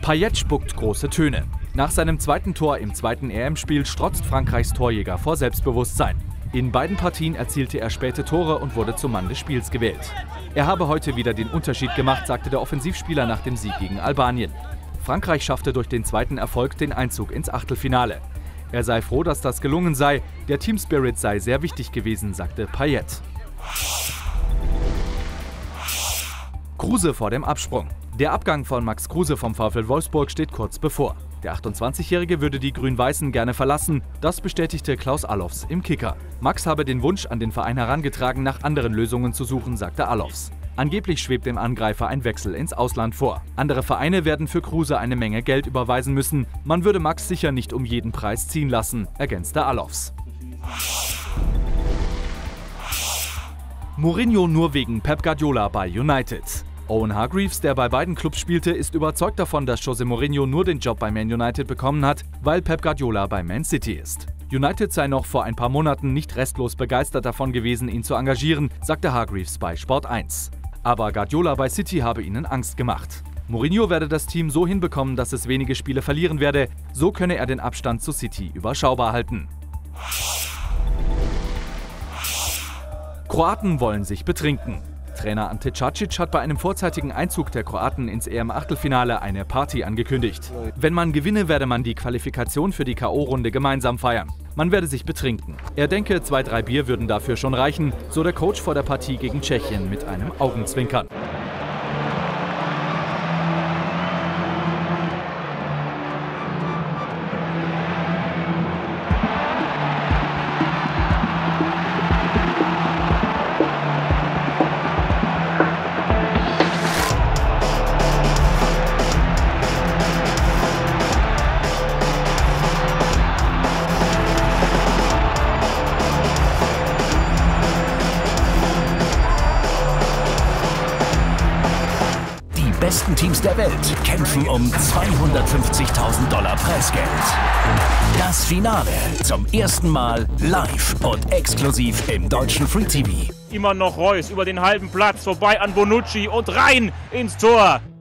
Payet spuckt große Töne. Nach seinem zweiten Tor im zweiten EM-Spiel strotzt Frankreichs Torjäger vor Selbstbewusstsein. In beiden Partien erzielte er späte Tore und wurde zum Mann des Spiels gewählt. Er habe heute wieder den Unterschied gemacht, sagte der Offensivspieler nach dem Sieg gegen Albanien. Frankreich schaffte durch den zweiten Erfolg den Einzug ins Achtelfinale. Er sei froh, dass das gelungen sei. Der Teamspirit sei sehr wichtig gewesen, sagte Payet. Kruse vor dem Absprung. Der Abgang von Max Kruse vom VfL Wolfsburg steht kurz bevor. Der 28-Jährige würde die Grün-Weißen gerne verlassen, das bestätigte Klaus Allofs im Kicker. Max habe den Wunsch an den Verein herangetragen, nach anderen Lösungen zu suchen, sagte Allofs. Angeblich schwebt dem Angreifer ein Wechsel ins Ausland vor. Andere Vereine werden für Kruse eine Menge Geld überweisen müssen. Man würde Max sicher nicht um jeden Preis ziehen lassen, ergänzte Allofs. Mourinho nur wegen Pep Guardiola bei United. Owen Hargreaves, der bei beiden Clubs spielte, ist überzeugt davon, dass José Mourinho nur den Job bei Man United bekommen hat, weil Pep Guardiola bei Man City ist. United sei noch vor ein paar Monaten nicht restlos begeistert davon gewesen, ihn zu engagieren, sagte Hargreaves bei Sport 1. Aber Guardiola bei City habe ihnen Angst gemacht. Mourinho werde das Team so hinbekommen, dass es wenige Spiele verlieren werde, so könne er den Abstand zu City überschaubar halten. Kroaten wollen sich betrinken. Trainer Ante Čačić hat bei einem vorzeitigen Einzug der Kroaten ins EM-Achtelfinale eine Party angekündigt. Wenn man gewinne, werde man die Qualifikation für die K.O.-Runde gemeinsam feiern. Man werde sich betrinken. Er denke, 2-3 Bier würden dafür schon reichen, so der Coach vor der Partie gegen Tschechien mit einem Augenzwinkern. Die besten Teams der Welt kämpfen um $250.000 Preisgeld. Das Finale zum ersten Mal live und exklusiv im deutschen Free TV. Immer noch Reus über den halben Platz, vorbei an Bonucci und rein ins Tor.